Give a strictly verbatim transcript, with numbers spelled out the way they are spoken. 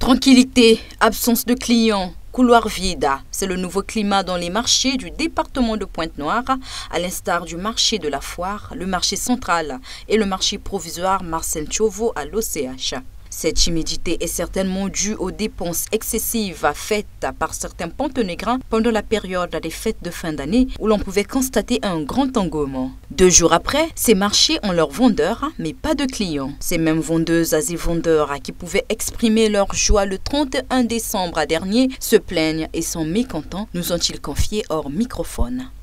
Tranquillité, absence de clients, couloir vide, c'est le nouveau climat dans les marchés du département de Pointe-Noire, à l'instar du marché de la Foire, le marché central et le marché provisoire Marcel Chauveau à l'O C H. Cette timidité est certainement due aux dépenses excessives faites par certains Pontenégrins pendant la période des fêtes de fin d'année où l'on pouvait constater un grand engouement. Deux jours après, ces marchés ont leurs vendeurs, mais pas de clients. Ces mêmes vendeuses et vendeurs qui pouvaient exprimer leur joie le trente et un décembre dernier se plaignent et sont mécontents, nous ont-ils confié hors microphone.